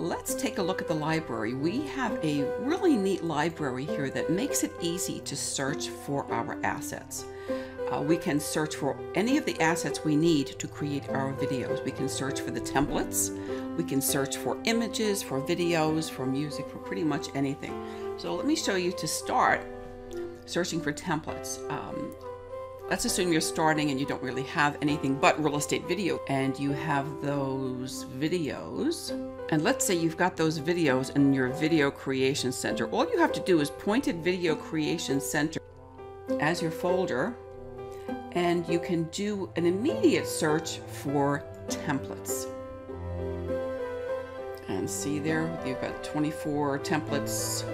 let's take a look at the library. We have a really neat library here that makes it easy to search for our assets. We can search for any of the assets we need to create our videos. We can search for the templates. We can search for images, for videos, for music, for pretty much anything. So let me show you to start searching for templates. Let's assume you're starting and you don't really have anything but real estate video, and you have those videos. And let's say you've got those videos in your video creation center. All you have to do is point at Video Creation Center as your folder, and you can do an immediate search for templates. And see there, you've got 24 templates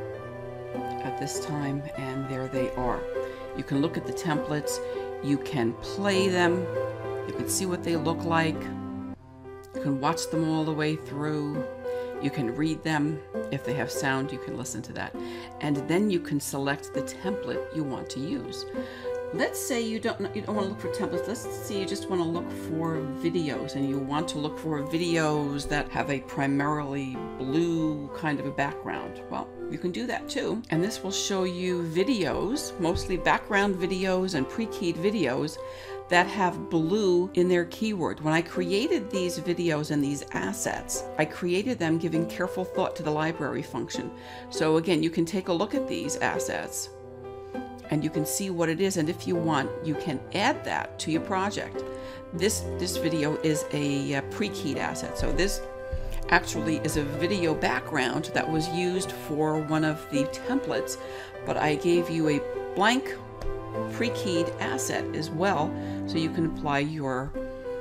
at this time, and there they are. You can look at the templates, you can play them, you can see what they look like, you can watch them all the way through, you can read them. If they have sound, you can listen to that. And then you can select the template you want to use. Let's say you don't want to look for templates. Let's say you just want to look for videos, and you want to look for videos that have a primarily blue kind of a background. Well, you can do that too. And this will show you videos, mostly background videos and pre-keyed videos that have blue in their keyword. When I created these videos and these assets, I created them giving careful thought to the library function. So again, you can take a look at these assets and you can see what it is, and if you want, you can add that to your project. This video is a pre-keyed asset. So this actually is a video background that was used for one of the templates, but I gave you a blank pre-keyed asset as well, so you can apply your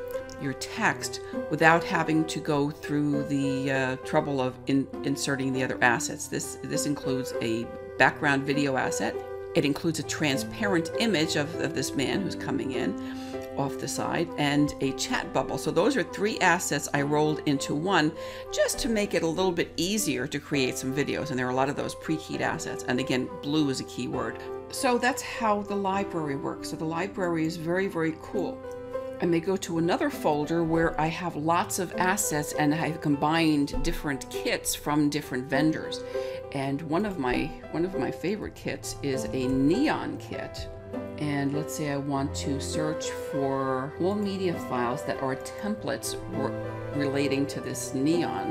text without having to go through the trouble of inserting the other assets. This includes a background video asset. It includes a transparent image of this man who's coming in off the side, and a chat bubble. So those are 3 assets I rolled into one just to make it a little bit easier to create some videos. And there are a lot of those pre-keyed assets. And again, blue is a key word. So that's how the library works. So the library is very, very cool. I may go to another folder where I have lots of assets and I've combined different kits from different vendors. And one of my favorite kits is a neon kit. And let's say I want to search for all media files that are templates relating to this neon.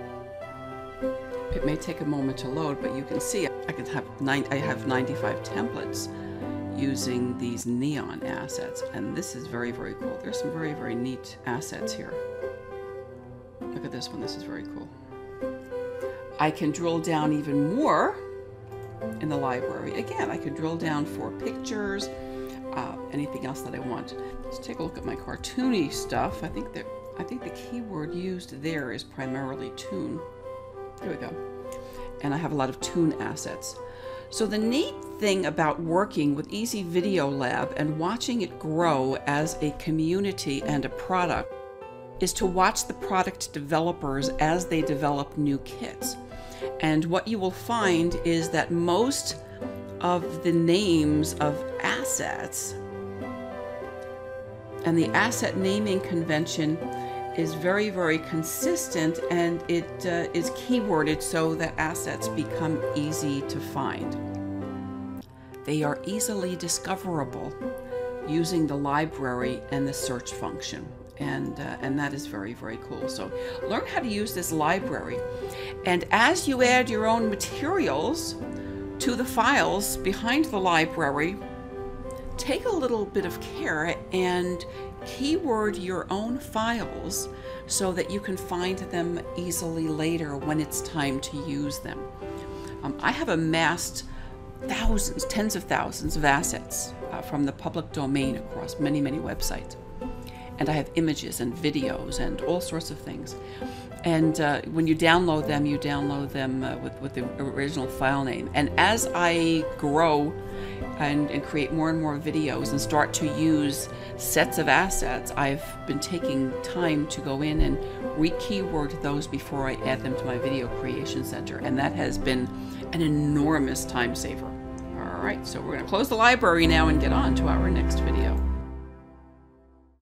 It may take a moment to load, but you can see I have 95 templates using these neon assets, and this is very, very cool. There's some very, very neat assets here. Look at this one. This is very cool. I can drill down even more in the library. Again, I could drill down for pictures, anything else that I want. Let's take a look at my cartoony stuff. I think the keyword used there is primarily toon. Here we go. And I have a lot of toon assets. So the neat thing about working with Easy Video Lab and watching it grow as a community and a product is to watch the product developers as they develop new kits. And what you will find is that most of the names of assets and the asset naming convention is very, very consistent, and it is keyworded so that assets become easy to find. They are easily discoverable using the library and the search function. And that is very, very cool. So learn how to use this library. And as you add your own materials to the files behind the library, take a little bit of care and keyword your own files so that you can find them easily later when it's time to use them. I have amassed thousands, tens of thousands of assets from the public domain across many, many websites. And I have images and videos and all sorts of things. And when you download them with the original file name. And as I grow and create more and more videos and start to use sets of assets, I've been taking time to go in and re-keyword those before I add them to my Video Creation Center. And that has been an enormous time saver. All right, so we're going to close the library now and get on to our next video.